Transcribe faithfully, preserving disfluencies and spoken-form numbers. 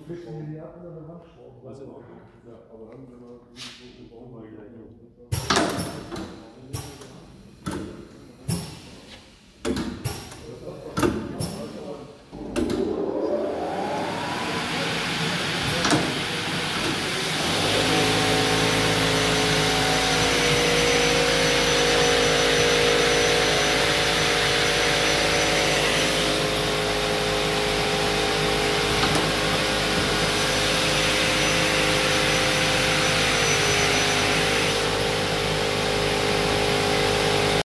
flitzen wir die ab und an der Wand schrauben. Was in Ordnung? Ja, aber dann, wenn wir so bauen, mal gleich.